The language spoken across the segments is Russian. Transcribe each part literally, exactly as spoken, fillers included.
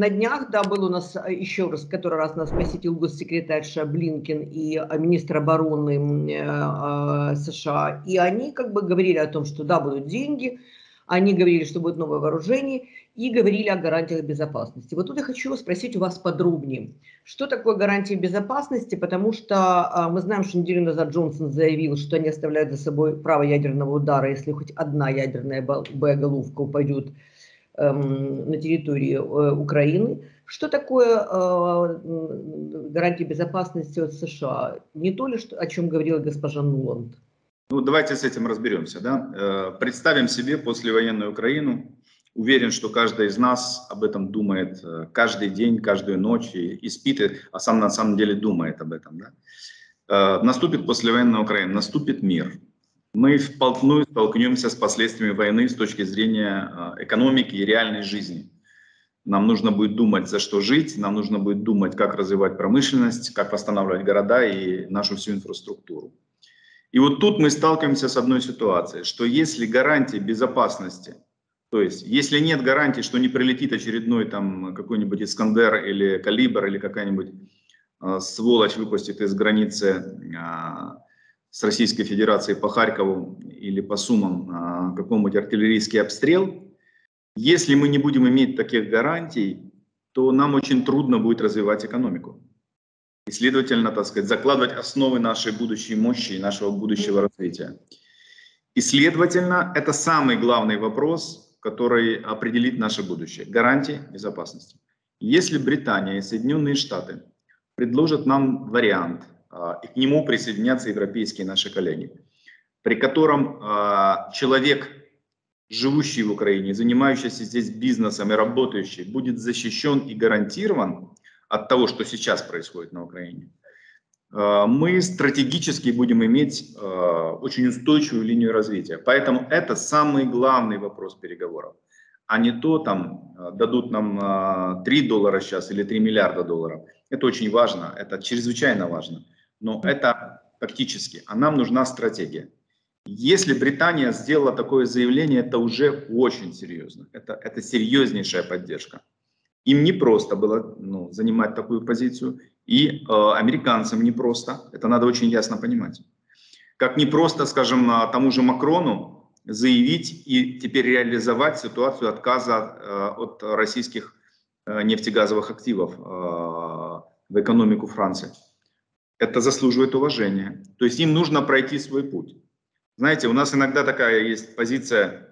на днях, да, был у нас еще раз, который раз нас посетил госсекретарь Блинкен и министр обороны э, США, и они как бы говорили о том, что да, будут деньги, они говорили, что будет новое вооружение, и говорили о гарантиях безопасности. Вот тут я хочу спросить у вас подробнее, что такое гарантии безопасности, потому что э, мы знаем, что неделю назад Джонсон заявил, что они оставляют за собой право ядерного удара, если хоть одна ядерная боеголовка упадет на территории Украины. Что такое э, гарантии безопасности от США? Не то ли, что, о чем говорила госпожа Нуланд? Ну, давайте с этим разберемся. Да? Представим себе послевоенную Украину. Уверен, что каждый из нас об этом думает каждый день, каждую ночь и, и спит, а сам на самом деле думает об этом. Да? Наступит послевоенная Украина, наступит мир. Мы вплотную столкнемся с последствиями войны с точки зрения экономики и реальной жизни. Нам нужно будет думать, за что жить, нам нужно будет думать, как развивать промышленность, как восстанавливать города и нашу всю инфраструктуру. И вот тут мы сталкиваемся с одной ситуацией, что если гарантии безопасности, то есть если нет гарантии, что не прилетит очередной там какой-нибудь Искандер или Калибр или какая-нибудь э, сволочь выпустит из границы э, с Российской Федерацией по Харькову или по Сумам какой-нибудь артиллерийский обстрел, если мы не будем иметь таких гарантий, то нам очень трудно будет развивать экономику. И, следовательно, так сказать, закладывать основы нашей будущей мощи и нашего будущего развития. И, следовательно, это самый главный вопрос, который определит наше будущее. Гарантии безопасности. Если Британия и Соединенные Штаты предложат нам вариант, и к нему присоединятся европейские наши коллеги, при котором э, человек, живущий в Украине, занимающийся здесь бизнесом и работающий, будет защищен и гарантирован от того, что сейчас происходит на Украине, э, мы стратегически будем иметь э, очень устойчивую линию развития. Поэтому это самый главный вопрос переговоров, а не то, там, дадут нам э, три доллара сейчас или три миллиарда долларов. Это очень важно, это чрезвычайно важно. Но это фактически, а нам нужна стратегия. Если Британия сделала такое заявление, это уже очень серьезно. Это, это серьезнейшая поддержка. Им не просто было ну, занимать такую позицию, и э, американцам не просто. Это надо очень ясно понимать. Как не просто, скажем, тому же Макрону заявить и теперь реализовать ситуацию отказа э, от российских э, нефтегазовых активов э, в экономику Франции. Это заслуживает уважения. То есть им нужно пройти свой путь. Знаете, у нас иногда такая есть позиция,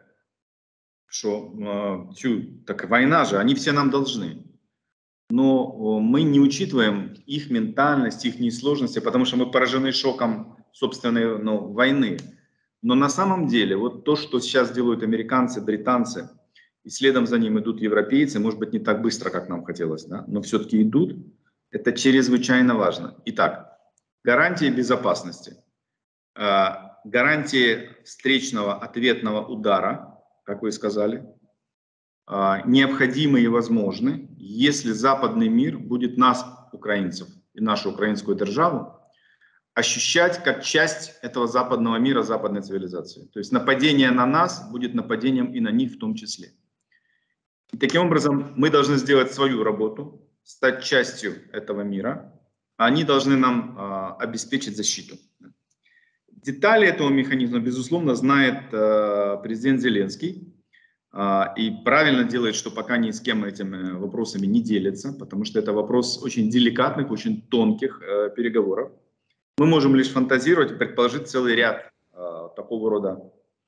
что тю, так война же, они все нам должны. Но мы не учитываем их ментальность, их сложности, потому что мы поражены шоком собственной ну, войны. Но на самом деле вот то, что сейчас делают американцы, британцы, и следом за ним идут европейцы, может быть не так быстро, как нам хотелось, да? Но все-таки идут, это чрезвычайно важно. Итак, гарантии безопасности, гарантии встречного ответного удара, как вы сказали, необходимы и возможны, если западный мир будет нас, украинцев, и нашу украинскую державу, ощущать как часть этого западного мира, западной цивилизации. То есть нападение на нас будет нападением и на них в том числе. И таким образом мы должны сделать свою работу, стать частью этого мира, а они должны нам а, обеспечить защиту. Детали этого механизма, безусловно, знает а, президент Зеленский а, и правильно делает, что пока ни с кем этими вопросами не делится, потому что это вопрос очень деликатных, очень тонких а, переговоров. Мы можем лишь фантазировать и предположить целый ряд а, такого рода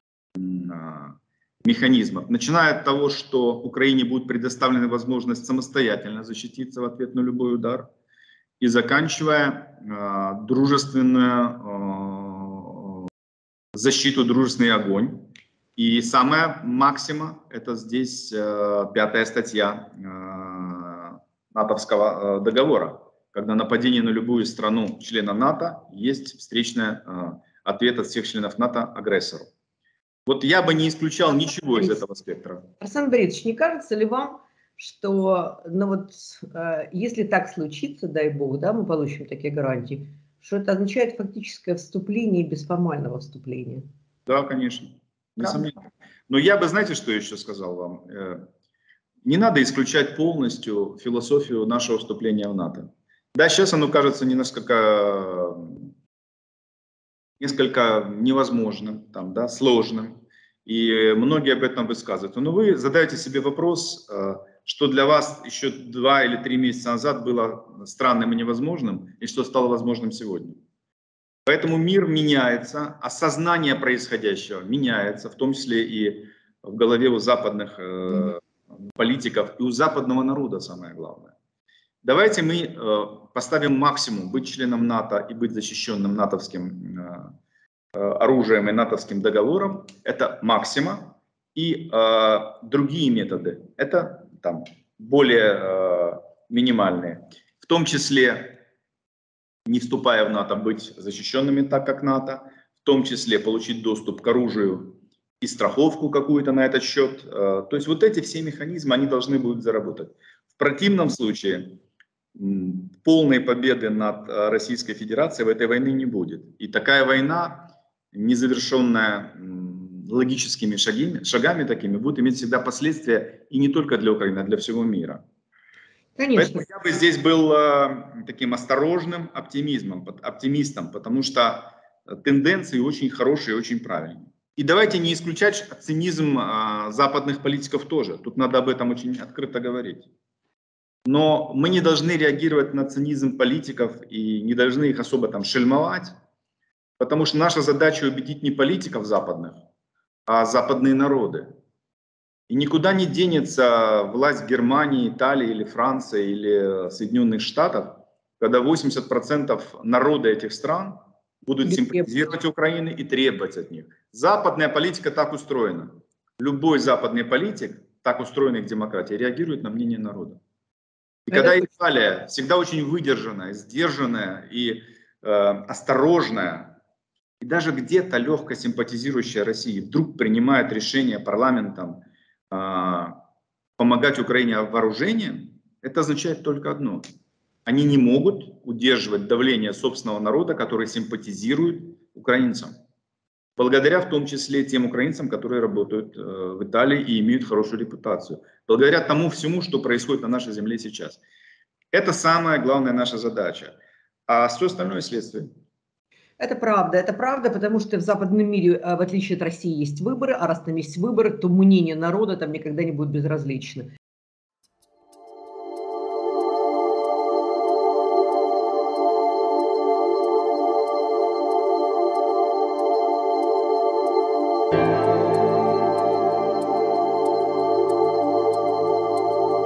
а, механизмов. Начиная от того, что Украине будет предоставлена возможность самостоятельно защититься в ответ на любой удар, и заканчивая э, дружественную э, защиту, дружественный огонь. И самая максима — это здесь э, пятая статья э, натовского э, договора, когда нападение на любую страну члена НАТО есть встречный э, ответ от всех членов НАТО агрессору. Вот я бы не исключал ничего из этого спектра. Арсен Борисович, не кажется ли вам, что ну вот, э, если так случится, дай бог, да, мы получим такие гарантии, что это означает фактическое вступление без формального вступления? Да, конечно, несомненно. Но я бы, знаете, что еще сказал вам? не надо исключать полностью философию нашего вступления в НАТО. Да, сейчас оно кажется несколько, несколько невозможным, там, да, сложным, и многие об этом высказывают. Но вы задаете себе вопрос, что для вас еще два или три месяца назад было странным и невозможным, и что стало возможным сегодня. Поэтому мир меняется, осознание происходящего меняется, в том числе и в голове у западных э, политиков и у западного народа, самое главное. Давайте мы э, поставим максимум быть членом НАТО и быть защищенным натовским э, оружием и натовским договором. Это максима. И э, другие методы, это там, более э, минимальные. В том числе, не вступая в НАТО, быть защищенными так, как НАТО. В том числе получить доступ к оружию и страховку какую-то на этот счет. То есть вот эти все механизмы, они должны будут заработать. В противном случае полной победы над Российской Федерацией в этой войне не будет. И такая война, незавершенная логическими шагами, шагами такими, будет иметь всегда последствия и не только для Украины, а для всего мира. Конечно. Поэтому я бы здесь был э, таким осторожным оптимизмом, оптимистом, потому что тенденции очень хорошие и очень правильные. И давайте не исключать цинизм э, западных политиков тоже. Тут надо об этом очень открыто говорить. Но мы не должны реагировать на цинизм политиков и не должны их особо там шельмовать, потому что наша задача убедить не политиков западных, а западные народы. И никуда не денется власть Германии, Италии или Франции или Соединенных Штатов, когда восемьдесят процентов народа этих стран будут симпатизировать Украине и требовать от них. Западная политика так устроена. Любой западный политик, так устроенный в демократии, реагирует на мнение народа. И когда Италия всегда очень выдержанная, сдержанная и э, осторожная, и даже где-то легко симпатизирующая России, вдруг принимает решение парламентом э, помогать Украине вооружением, это означает только одно. Они не могут удерживать давление собственного народа, который симпатизирует украинцам. Благодаря в том числе тем украинцам, которые работают э, в Италии и имеют хорошую репутацию. Благодаря тому всему, что происходит на нашей земле сейчас. Это самая главная наша задача. А все остальное следствие. Это правда, это правда, потому что в западном мире, в отличие от России, есть выборы, а раз там есть выборы, то мнение народа там никогда не будет безразлично.